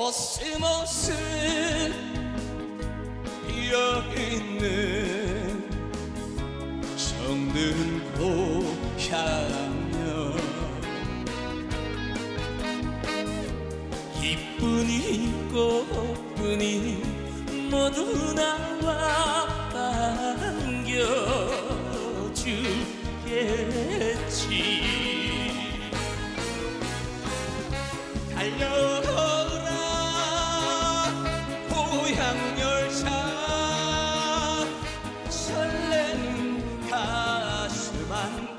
코스모스 피어있는 정든 고향여 이쁜이 꽃분이 모두 나와 반겨주겠지. 달려라 고향열차 설레는 가슴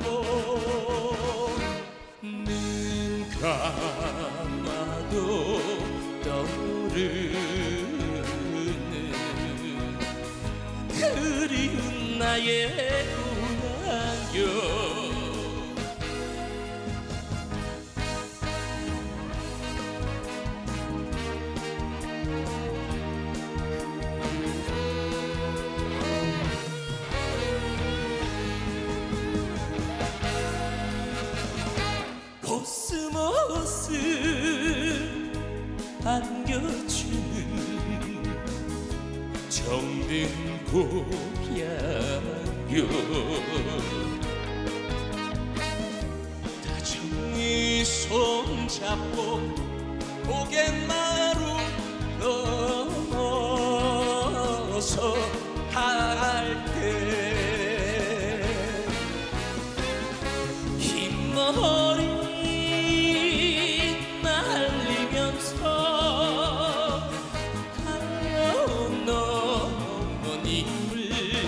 안고 눈 감아도 떠오르는 그리운 나의 고향여. 코스모스 안겨주는 정든 고향여. 다정히 손잡고 고갯마루 넘어서 갈 때 흰머리 날리면서 달려온 어머님을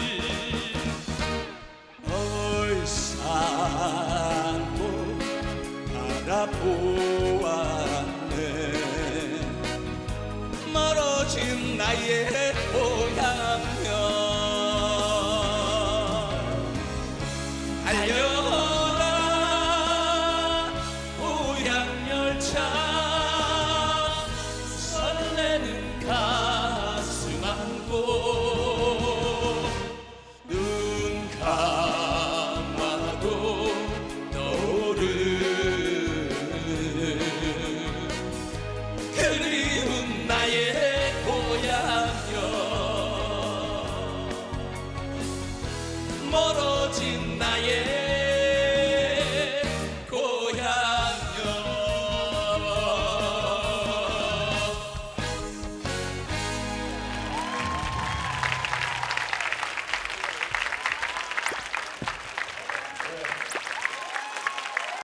얼싸안고 바라보았네. 멀어진 나의 고향여. 달려라 고향열차 설레는 가슴 안고 눈 감아도 떠오르는 그리운